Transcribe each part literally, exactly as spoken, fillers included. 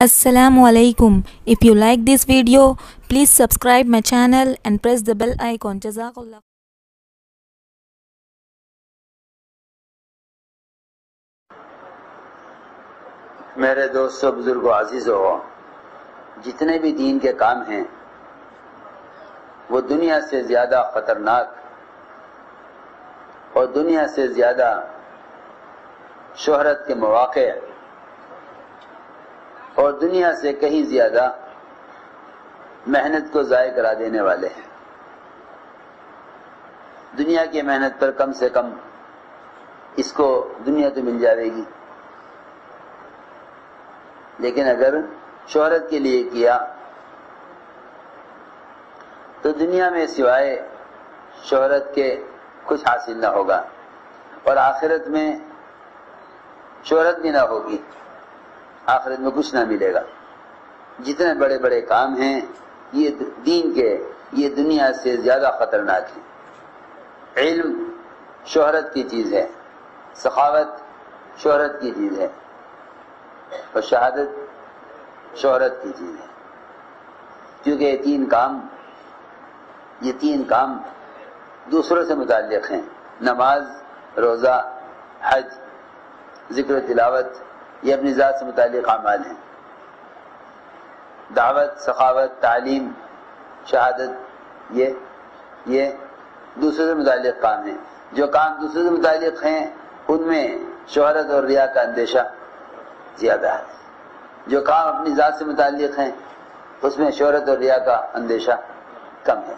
Assalamu alaikum. If you like this video, please subscribe my channel and press the bell icon. Jazakallah. میرے دوستو، بزرگوں، عزیزوں، جتنے بھی دین کے کام ہیں وہ دنیا سے زیادہ خطرناک اور دنیا سے زیادہ شہرت کے مواقع اور دنیا سے کہیں زیادہ محنت کو ضائع کرا دینے والے ہیں۔ دنیا کی محنت پر کم سے کم اس کو دنیا تو مل جائے گی، لیکن اگر شہرت کے لیے کیا تو دنیا میں سوائے شہرت کے کچھ حاصل نہ ہوگا، اور آخرت میں شہرت بھی نہ ہوگی، آخرت میں کچھ نہ ملے گا۔ جتنے بڑے بڑے کام ہیں یہ دین کے، یہ دنیا سے زیادہ خطرناک ہیں۔ علم شہرت کی چیز ہے، سخاوت شہرت کی چیز ہے، اور شہادت شہرت کی چیز ہے، کیونکہ یہ تین کام یہ تین کام دوسروں سے متعلق ہیں۔ نماز، روزہ، حج، ذکر و تلاوت، یہ اپنی ذات سے متعلق اعمال ہیں۔ دعوت، سخاوت، تعلیم، شہادت، یہ یہ دوسروں سے متعلق کام ہیں۔ جو کام دوسروں سے متعلق ہیں ان میں شہرت اور ریا کا اندیشہ زیادہ ہے، جو کام اپنی ذات سے متعلق ہیں اس میں شہرت اور ریا کا اندیشہ کم ہے۔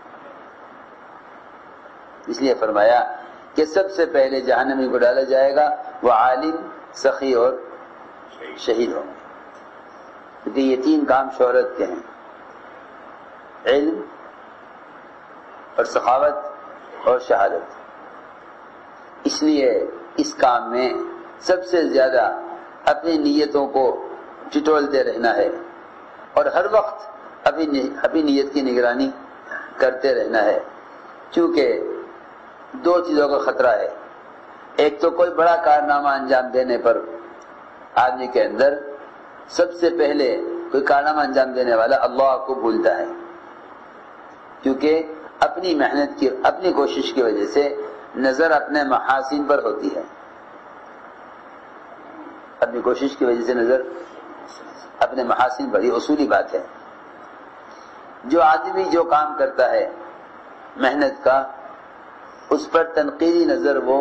اس لیے فرمایا کہ سب سے پہلے جہنمی کو ڈالا جائے گا وہ عالم، سخی اور شہید ہوں گے، کیونکہ یہ تین کام شہرت کے ہیں: علم اور سخاوت اور شہادت۔ اس لیے اس کام میں سب سے زیادہ اپنی نیتوں کو ٹٹولتے رہنا ہے، اور ہر وقت اپنی اپنی نیت کی نگرانی کرتے رہنا ہے، کیونکہ دو چیزوں کا خطرہ ہے۔ ایک تو کوئی بڑا کارنامہ انجام دینے پر آدمی کے اندر سب سے پہلے کوئی کارنامہ انجام دینے والا اللہ کو بھولتا ہے، کیونکہ اپنی محنت کی، اپنی کوشش کی وجہ سے نظر اپنے محاسن پر ہوتی ہے۔ اپنی کوشش کی وجہ سے نظر اپنے محاسن پر، یہ اصولی بات ہے۔ جو آدمی جو کام کرتا ہے محنت کا، اس پر تنقیدی نظر وہ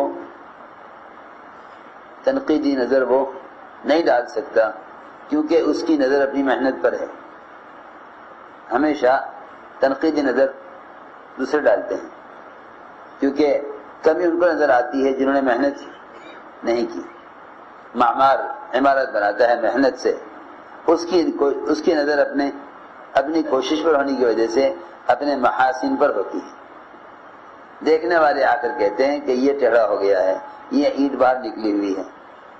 تنقیدی نظر وہ نہیں ڈال سکتا، کیونکہ اس کی نظر اپنی محنت پر ہے۔ ہمیشہ تنقیدی نظر دوسرے ڈالتے ہیں، کیونکہ کمی ان کو نظر آتی ہے جنہوں نے محنت نہیں کی۔ معمار عمارت بناتا ہے محنت سے، اس کی اس کی نظر اپنے اپنی کوشش پر ہونے کی وجہ سے اپنے محاسن پر ہوتی ہے۔ دیکھنے والے آ کر کہتے ہیں کہ یہ ٹیڑھا ہو گیا ہے، یہ اینٹ باہر نکلی ہوئی ہے۔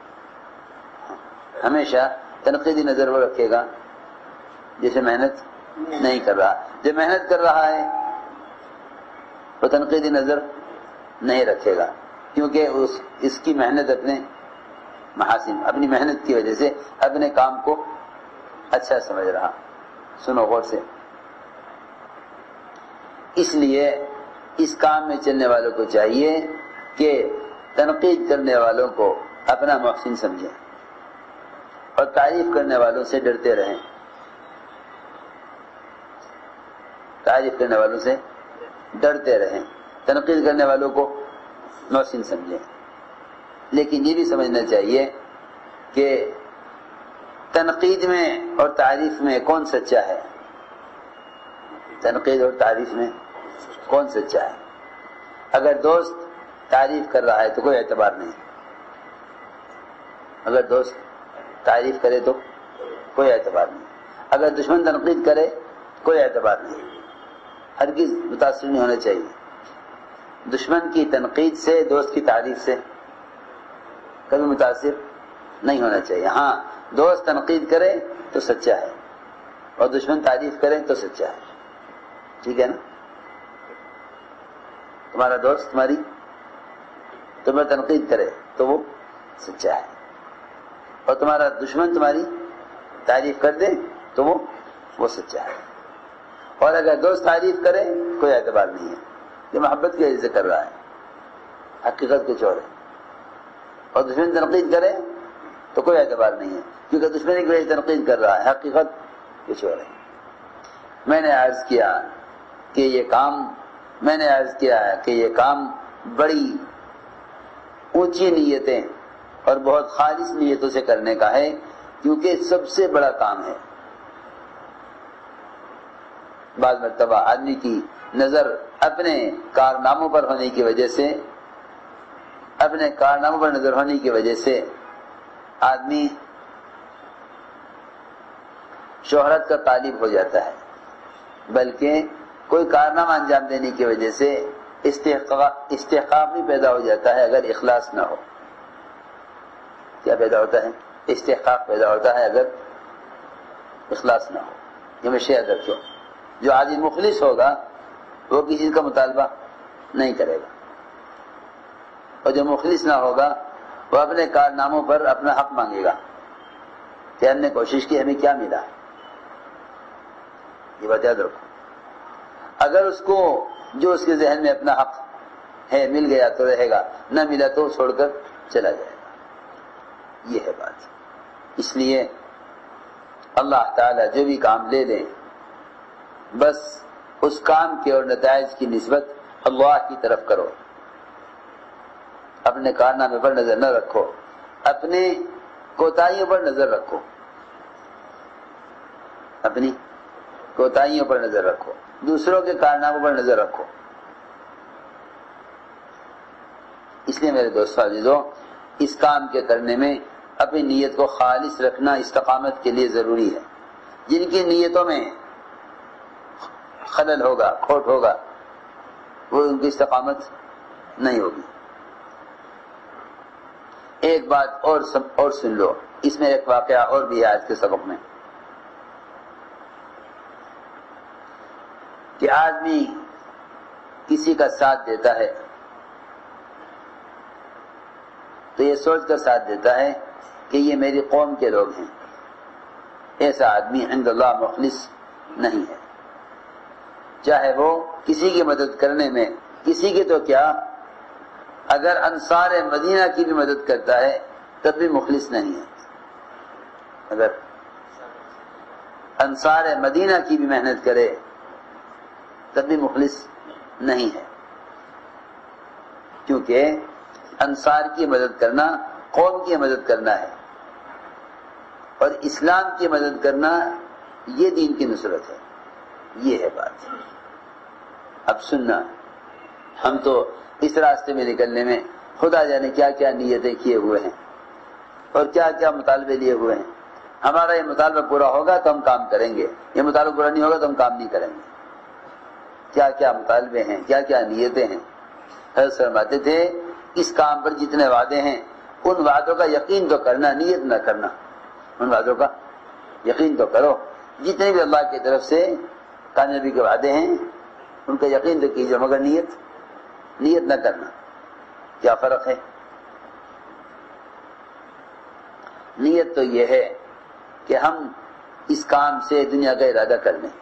ہمیشہ تنقیدی نظر وہ رکھے گا جسے محنت نہیں کر رہا۔ جو محنت کر رہا ہے وہ تنقیدی نظر نہیں رکھے گا، کیونکہ اس اس کی محنت اپنے محاسن، اپنی محنت کی وجہ سے اپنے کام کو اچھا سمجھ رہا۔ سنو غور سے، اس لیے اس کام میں چلنے والوں کو چاہیے کہ تنقید کرنے والوں کو اپنا محسن سمجھیں اور تعریف کرنے والوں سے ڈرتے رہیں، تعریف کرنے والوں سے ڈرتے رہیں، تنقید کرنے والوں کو محسن سمجھیں۔ لیکن یہ بھی سمجھنا چاہیے کہ تنقید میں اور تعریف میں کون سچا ہے، تنقید اور تعریف میں کون سچا ہے۔ اگر دوست تعریف کر رہا ہے تو کوئی اعتبار نہیں، اگر دوست تعریف کرے تو کوئی اعتبار نہیں، اگر دشمن تنقید کرے کوئی اعتبار نہیں۔ ہرگز متاثر نہیں ہونا چاہیے دشمن کی تنقید سے، دوست کی تعریف سے کبھی متاثر نہیں ہونا چاہیے۔ ہاں، دوست تنقید کرے تو سچا ہے، اور دشمن تعریف کرے تو سچا ہے، ٹھیک ہے نا؟ تمہارا دوست تمہاری تمہیں تنقید کرے تو وہ سچا ہے، اور تمہارا دشمن تمہاری تعریف کر دے تو وہ وہ سچا ہے، اور اگر دوست تعریف کرے کوئی اعتبار نہیں ہے، یہ محبت کی وجہ سے کر رہا ہے، حقیقت کچھ اور ہے، اور دشمن تنقید کرے تو کوئی اعتبار نہیں ہے، کیونکہ دشمن کی وجہ سے تنقید کر رہا ہے، حقیقت کچھ اور ہے۔ میں نے عرض کیا کہ یہ کام میں نے عرض کیا ہے کہ یہ کام بڑی اونچی نیتیں اور بہت خالص نیتوں سے کرنے کا ہے، کیونکہ سب سے بڑا کام ہے۔ بعض مرتبہ آدمی کی نظر اپنے کارناموں پر ہونے کی وجہ سے اپنے کارناموں پر نظر ہونے کی وجہ سے آدمی شہرت کا طالب ہو جاتا ہے، بلکہ کوئی کارنامہ انجام دینے کی وجہ سے استحقاق استحقاق بھی پیدا ہو جاتا ہے اگر اخلاص نہ ہو۔ کیا پیدا ہوتا ہے؟ استحقاق پیدا ہوتا ہے اگر اخلاص نہ ہو۔ یہ میں یاد رکھو، جو آدمی مخلص ہوگا وہ کسی کا مطالبہ نہیں کرے گا، اور جو مخلص نہ ہوگا وہ اپنے کارناموں پر اپنا حق مانگے گا کہ ہم نے کوشش کی، ہمیں کیا ملا۔ یہ بات یاد رکھو، اگر اس کو جو اس کے ذہن میں اپنا حق ہے مل گیا تو رہے گا، نہ ملا تو چھوڑ کر چلا جائے گا۔ یہ ہے بات۔ اس لیے اللہ تعالیٰ جو بھی کام لے لیں بس اس کام کے اور نتائج کی نسبت اللہ کی طرف کرو، اپنے کارنامے پر نظر نہ رکھو، اپنے کوتاہیوں پر نظر رکھو، اپنی کوتاہیوں پر نظر رکھو، دوسروں کے کارناموں پر نظر رکھو۔ اس لیے میرے دوستو عزیزو، اس کام کے کرنے میں اپنی نیت کو خالص رکھنا استقامت کے لیے ضروری ہے۔ جن کی نیتوں میں خلل ہوگا، کھوٹ ہوگا، وہ ان کی استقامت نہیں ہوگی۔ ایک بات اور اور سن لو، اس میں ایک واقعہ اور بھی ہے آج کے سبق میں، کہ آدمی کسی کا ساتھ دیتا ہے تو یہ سوچ کر ساتھ دیتا ہے کہ یہ میری قوم کے لوگ ہیں۔ ایسا آدمی عند اللہ مخلص نہیں ہے، چاہے وہ کسی کی مدد کرنے میں، کسی کی تو کیا، اگر انصار مدینہ کی بھی مدد کرتا ہے تب بھی مخلص نہیں ہے۔ اگر انصار مدینہ کی بھی محنت کرے تب بھی مخلص نہیں ہے، کیونکہ انصار کی مدد کرنا قوم کی مدد کرنا ہے، اور اسلام کی مدد کرنا یہ دین کی نصرت ہے۔ یہ ہے بات۔ اب سننا، ہم تو اس راستے میں نکلنے میں خدا جانے کیا کیا نیتیں کیے ہوئے ہیں اور کیا کیا مطالبے لیے ہوئے ہیں۔ ہمارا یہ مطالبہ پورا ہوگا تو ہم کام کریں گے، یہ مطالبہ پورا نہیں ہوگا تو ہم کام نہیں کریں گے۔ کیا کیا مطالبے ہیں، کیا کیا نیتیں ہیں۔ حضرت فرماتے تھے اس کام پر جتنے وعدے ہیں ان وعدوں کا یقین تو کرنا، نیت نہ کرنا، ان وعدوں کا یقین تو کرو۔ جتنے بھی اللہ کی طرف سے کامیابی کے وعدے ہیں ان کا یقین تو کیجیے، مگر نیت نیت نہ کرنا۔ کیا فرق ہے؟ نیت تو یہ ہے کہ ہم اس کام سے دنیا کا ارادہ کر لیں،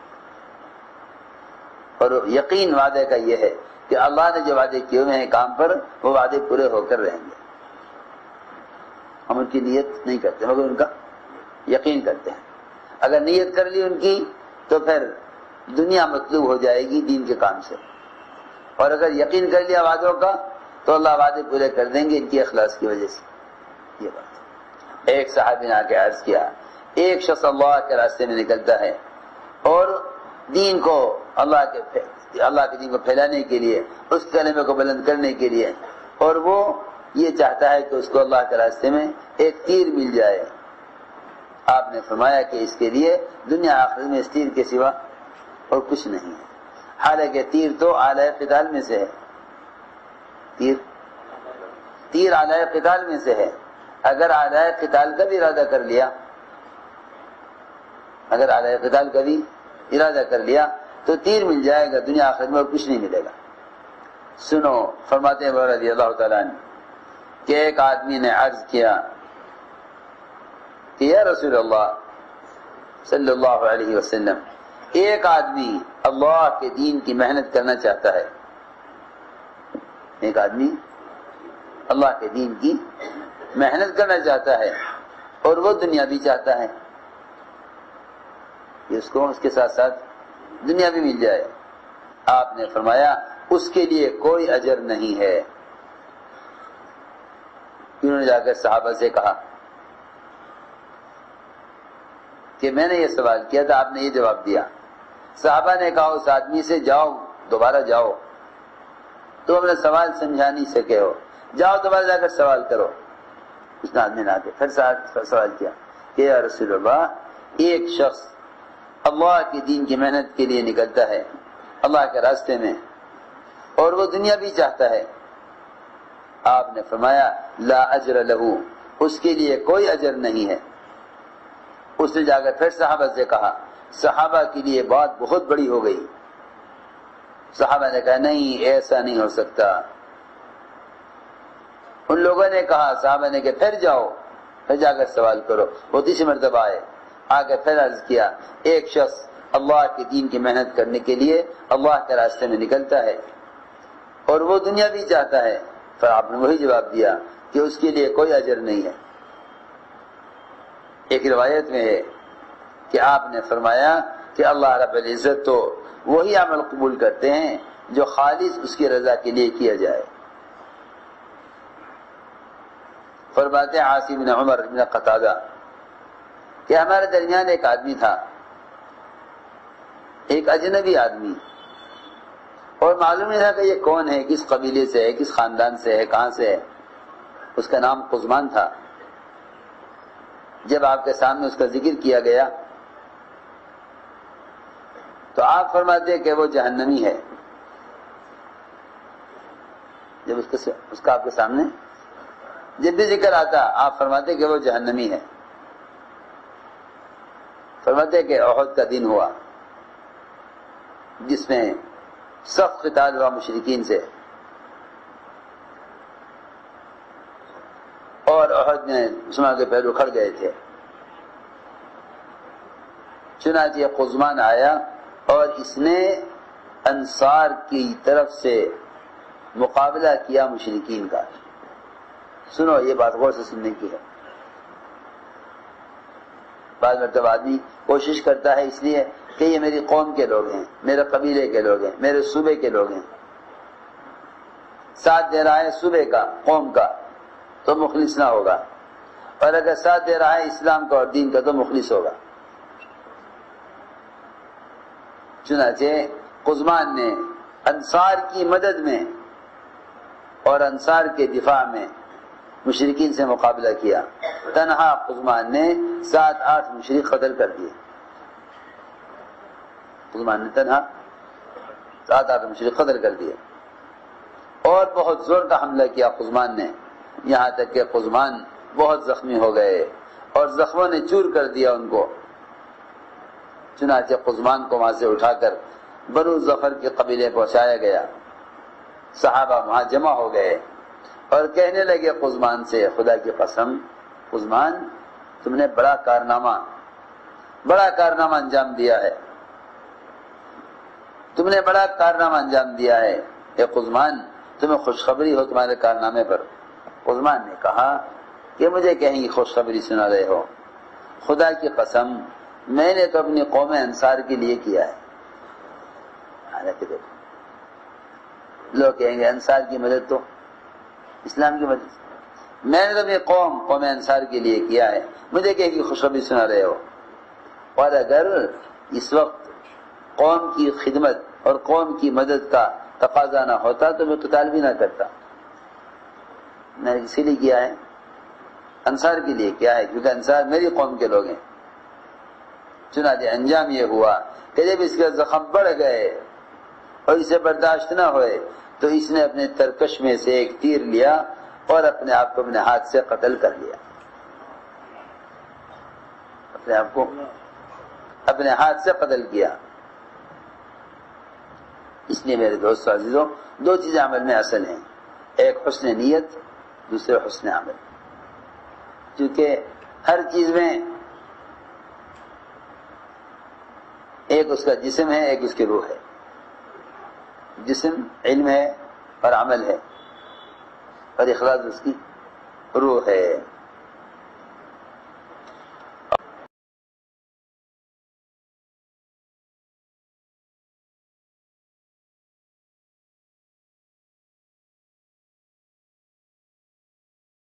اور یقین وعدے کا یہ ہے کہ اللہ نے جو وعدے کیے ہوئے ہیں کام پر وہ وعدے پورے ہو کر رہیں گے۔ ہم ان کی نیت نہیں کرتے مگر ان کا یقین کرتے ہیں۔ اگر نیت کر لی ان کی تو پھر دنیا مطلوب ہو جائے گی دین کے کام سے، اور اگر یقین کر لیا وعدوں کا تو اللہ وعدے پورے کر دیں گے ان کی اخلاص کی وجہ سے۔ یہ بات۔ ایک صحابی نے آ کے عرض کیا، ایک شخص اللہ کے راستے میں نکلتا ہے اور دین کو اللہ کے اللہ کے دین کو پھیلانے کے لیے، اس کلمے کو بلند کرنے کے لیے، اور وہ یہ چاہتا ہے کہ اس کو اللہ کے راستے میں ایک تیر مل جائے۔ آپ نے فرمایا کہ اس کے لیے دنیا آخرت میں اس تیر کے سوا اور کچھ نہیں ہے، حالانکہ تیر تو اعلی قتال میں سے ہے، تیر تیر اعلی قتال میں سے ہے۔ اگر اعلی قتال کا بھی ارادہ کر لیا اگر اعلی قتال کا بھی ارادہ کر لیا تو تیر مل جائے گا، دنیا آخرت میں اور کچھ نہیں ملے گا۔ سنو، فرماتے ہیں رضی اللہ تعالیٰ عنہ کہ ایک آدمی نے عرض کیا کہ یا رسول اللہ صلی اللہ علیہ وسلم، ایک آدمی اللہ کے دین کی محنت کرنا چاہتا ہے، ایک آدمی اللہ کے دین کی محنت کرنا چاہتا ہے اور وہ دنیا بھی چاہتا ہے کہ اس کو اس کے ساتھ ساتھ دنیا بھی مل جائے، آپ نے فرمایا اس کے لیے کوئی اجر نہیں ہے۔ انہوں نے جا کر صحابہ سے کہا کہ میں نے یہ سوال کیا تھا، آپ نے یہ جواب دیا۔ صحابہ نے کہا اس آدمی سے جاؤ، دوبارہ جاؤ، تم اپنا سوال سمجھا نہیں سکے ہو، جاؤ دوبارہ جا کر سوال کرو۔ اس نے آدمی نے آ کے پھر سوال کیا کہ یا رسول اللہ، ایک شخص اللہ کی دین کی محنت کے لیے نکلتا ہے اللہ کے راستے میں اور وہ دنیا بھی چاہتا ہے، آپ نے فرمایا لا اجر لہو، اس کے لیے کوئی اجر نہیں ہے۔ اس نے جا کر پھر صحابہ سے کہا، صحابہ کے لیے بات بہت بڑی ہو گئی۔ صحابہ نے کہا نہیں، ایسا نہیں ہو سکتا۔ ان لوگوں نے کہا، صحابہ نے کہا پھر جاؤ، پھر جا کر سوال کرو۔ وہ تیسری مرتبہ آئے، آگے پھر عرض کیا، ایک شخص اللہ کے دین کی محنت کرنے کے لیے اللہ کے راستے میں نکلتا ہے اور وہ دنیا بھی چاہتا ہے، پھر آپ نے وہی جواب دیا کہ اس کے لیے کوئی اجر نہیں ہے۔ ایک روایت میں ہے کہ آپ نے فرمایا کہ اللہ رب العزت تو وہی عمل قبول کرتے ہیں جو خالص اس کی رضا کے لیے کیا جائے۔ فرماتے عاصم بن عمر بن قتادہ کہ ہمارے درمیان ایک آدمی تھا، ایک اجنبی آدمی، اور معلوم نہیں تھا کہ یہ کون ہے، کس قبیلے سے ہے، کس خاندان سے ہے، کہاں سے ہے۔ اس کا نام قزمان تھا۔ جب آپ کے سامنے اس کا ذکر کیا گیا تو آپ فرماتے کہ وہ جہنمی ہے۔ جب اس کا اس کا آپ کے سامنے جب بھی ذکر آتا آپ فرماتے کہ وہ جہنمی ہے۔ فرماتے کہ احد کا دن ہوا جس میں سخت قتال ہوا مشرکین سے، اور احد میں مسلمانوں کے پہلو کھڑ گئے تھے۔ چنانچہ قزمان آیا اور اس نے انصار کی طرف سے مقابلہ کیا مشرکین کا۔ سنو، یہ بات غور سے سننے کی ہے۔ بعض مرتبہ آدمی کوشش کرتا ہے اس لیے کہ یہ میری قوم کے لوگ ہیں، میرے قبیلے کے لوگ ہیں، میرے صوبے کے لوگ ہیں، ساتھ دے رہا ہے صوبے کا، قوم کا، تو مخلص نہ ہوگا، اور اگر ساتھ دے رہا ہے اسلام کا اور دین کا تو مخلص ہوگا۔ چنانچہ قزمان نے انصار کی مدد میں اور انصار کے دفاع میں مشرکین سے مقابلہ کیا۔ تنہا قزمان نے سات آٹھ مشرک قتل کر دیے۔ قزمان نے تنہا سات آٹھ مشرک قتل کر دیے اور بہت زور کا حملہ کیا قزمان نے، یہاں تک کہ قزمان بہت زخمی ہو گئے اور زخموں نے چور کر دیا ان کو۔ چنانچہ قزمان کو وہاں سے اٹھا کر بنو ظفر کے قبیلے پہنچایا گیا۔ صحابہ وہاں جمع ہو گئے اور کہنے لگے قزمان سے، خدا کی قسم قزمان، تم نے بڑا کارنامہ بڑا کارنامہ انجام دیا ہے، تم نے بڑا کارنامہ انجام دیا ہے، اے قزمان تمہیں خوشخبری ہو تمہارے کارنامے پر۔ قزمان نے کہا کہ مجھے کہیں کی خوشخبری سنا رہے ہو؟ خدا کی قسم میں نے تو اپنی قوم انصار کے لیے کیا ہے۔ حالانکہ دیکھو لوگ کہیں گے انصار کی مدد تو اسلام کی مدد، میں نے تو اپنی قوم قوم انصار کے لیے کیا ہے، مجھے کہیں کی خوشخبری سنا رہے ہو؟ اور اگر اس وقت قوم کی خدمت اور قوم کی مدد کا تقاضا نہ ہوتا تو میں قتال بھی نہ کرتا۔ میں نے اسی لیے کیا ہے، انصار کے لیے کیا ہے، کیونکہ انصار میری قوم کے لوگ ہیں۔ چنانچہ انجام یہ ہوا کہ جب اس کے زخم بڑھ گئے اور اسے برداشت نہ ہوئے تو اس نے اپنے ترکش میں سے ایک تیر لیا اور اپنے آپ کو اپنے ہاتھ سے قتل کر لیا۔ اپنے آپ کو اپنے ہاتھ سے قتل کیا۔ اس لیے میرے دوستو عزیزوں، دو چیزیں عمل میں اصل ہیں، ایک حسن نیت، دوسرے حسن عمل۔ کیونکہ ہر چیز میں ایک اس کا جسم ہے، ایک اس کی روح ہے. جسم علم ہے اور عمل ہے، اور اخلاص اس کی روح ہے.